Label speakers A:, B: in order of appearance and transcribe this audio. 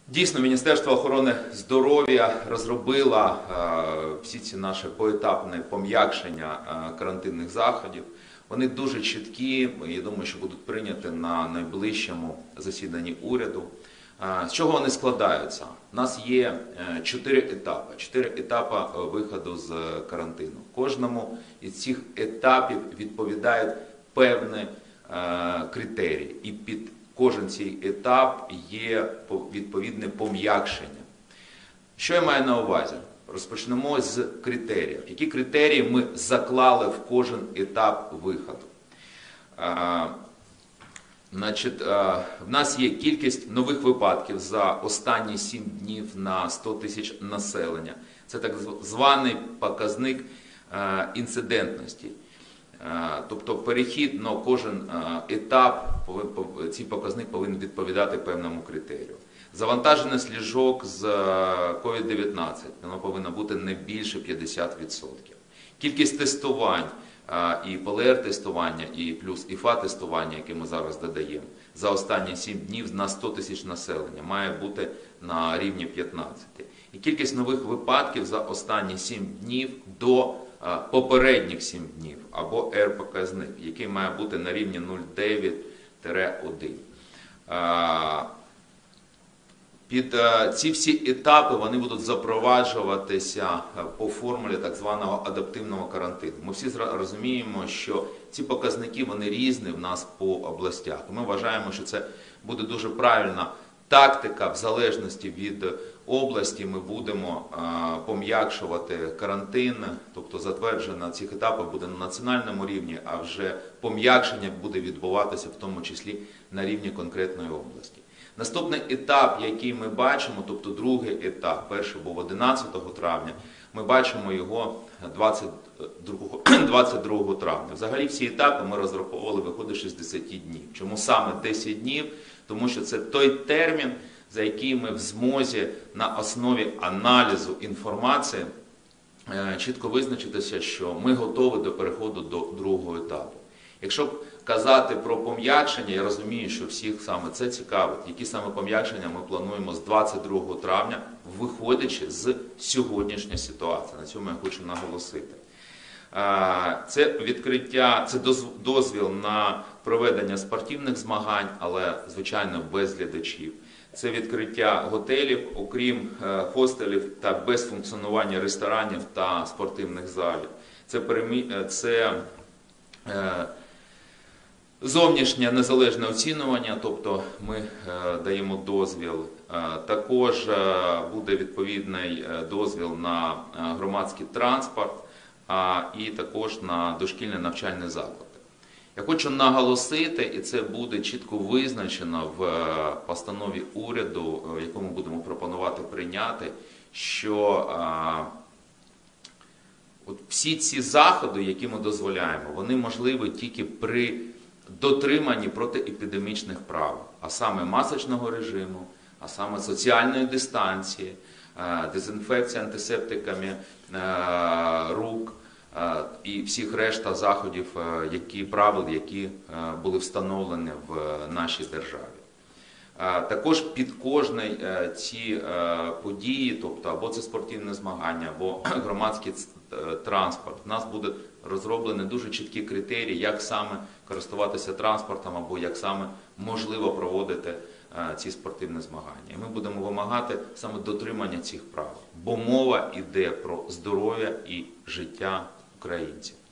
A: Дійсно, Міністерство охорони здоров'я розробило всі ці наші поетапні пом'якшення карантинних заходів. Вони дуже чіткі, я думаю, що будуть прийняті на найближчому засіданні уряду. З чого вони складаються? У нас є 4 етапи. 4 етапи виходу з карантину. Кожному із цих етапів відповідають певні критерії. І під кожен цей етап є відповідне пом'якшення. Що я маю на увазі? Розпочнемо з критеріїв. Які критерії ми заклали в кожен етап виходу? В нас є кількість нових випадків за останні 7 днів на 100 тисяч населення. Це так званий показник інцидентності. Тобто перехід на кожен етап, цей показник повинен відповідати певному критерію. Завантаженість ліжок з COVID-19, воно повинно бути не більше 50%. Кількість тестувань, і ПЛР-тестування, і плюс ІФА-тестування, яке ми зараз додаємо, за останні 7 днів на 100 тисяч населення має бути на рівні 15. І кількість нових випадків за останні 7 днів до попередніх 7 днів, або R-показник, який має бути на рівні 0,9-1. Під ці всі етапи вони будуть запроваджуватися по формулі так званого адаптивного карантину. Ми всі розуміємо, що ці показники вони різні в нас по областях. Ми вважаємо, що це буде дуже правильна тактика, в залежності від області ми будемо пом'якшувати карантин, тобто затвердження цих етапів буде на національному рівні, а вже пом'якшення буде відбуватися в тому числі на рівні конкретної області. Наступний етап, який ми бачимо, тобто другий етап, перший був 11 травня, ми бачимо його 22 травня. Взагалі всі етапи ми розраховували виходить 60 днів. Чому саме 10 днів? Тому що це той термін, за який ми в змозі на основі аналізу інформації чітко визначитися, що ми готові до переходу до другого етапу. Якщо казати про пом'якшення, я розумію, що всіх саме це цікавить, які саме пом'якшення ми плануємо з 22 травня, виходячи з сьогоднішньої ситуації. На цьому я хочу наголосити. Це відкриття, це дозвіл на проведення спортивних змагань, але, звичайно, без глядачів. Це відкриття готелів, окрім хостелів та без функціонування ресторанів та спортивних залів. Це зовнішнє незалежне оцінювання, тобто ми даємо дозвіл. Також буде відповідний дозвіл на громадський транспорт і також на дошкільні навчальні заклади. Я хочу наголосити, і це буде чітко визначено в постанові уряду, яку ми будемо пропонувати прийняти, що всі ці заходи, які ми дозволяємо, вони можливі тільки при дотриманні протиепідемічних правил, а саме масочного режиму, а саме соціальної дистанції, дезінфекції антисептиками рук і всіх решта заходів, правил, які були встановлені в нашій державі. Також під кожні ці події, тобто або це спортивне змагання, або громадський транспорт, у нас буде розроблені дуже чіткі критерії, як саме користуватися транспортом, або як саме можливо проводити ці спортивні змагання. І ми будемо вимагати саме дотримання цих правил, бо мова йде про здоров'я і життя українців.